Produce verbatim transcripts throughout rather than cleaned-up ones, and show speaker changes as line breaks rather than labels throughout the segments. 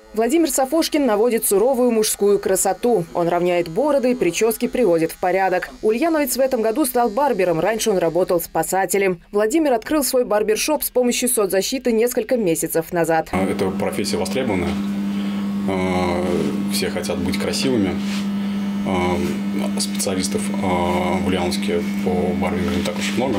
Владимир Сафошкин наводит суровую мужскую красоту. Он равняет бороды и прически приводит в порядок. Ульяновец в этом году стал барбером. Раньше он работал спасателем. Владимир открыл свой барбершоп с помощью соцзащиты несколько месяцев назад.
Это профессия востребованная. Все хотят быть красивыми. Специалистов в Ульяновске по барбингу не так уж много.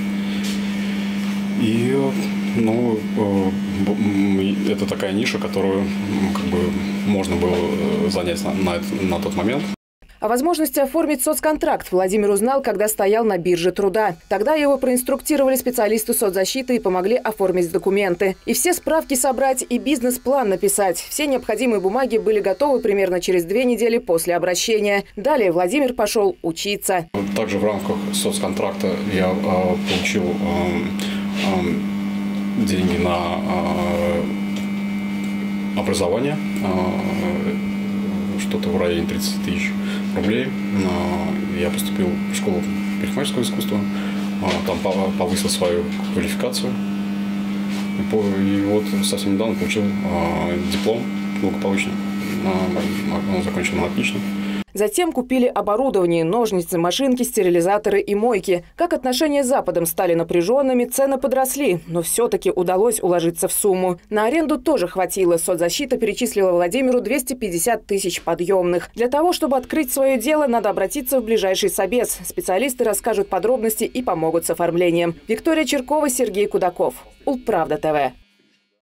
И ну, это такая ниша, которую как бы можно было занять на, на, на тот момент.
О возможности оформить соцконтракт Владимир узнал, когда стоял на бирже труда. Тогда его проинструктировали специалисты соцзащиты и помогли оформить документы. И все справки собрать, и бизнес-план написать. Все необходимые бумаги были готовы примерно через две недели после обращения. Далее Владимир пошел учиться.
Также в рамках соцконтракта я э, получил э, э, деньги на э, образование. Э, что-то в районе тридцати тысяч рублей. Я поступил в школу парикмахерского искусства, там повысил свою квалификацию. И вот совсем недавно получил диплом благополучно. Он закончил на отлично.
Затем купили оборудование, ножницы, машинки, стерилизаторы и мойки. Как отношения с Западом стали напряженными, цены подросли, но все-таки удалось уложиться в сумму. На аренду тоже хватило. Соцзащита перечислила Владимиру двести пятьдесят тысяч подъемных. Для того, чтобы открыть свое дело, надо обратиться в ближайший собес. Специалисты расскажут подробности и помогут с оформлением. Виктория Черкова, Сергей Кудаков. Улправда ТВ.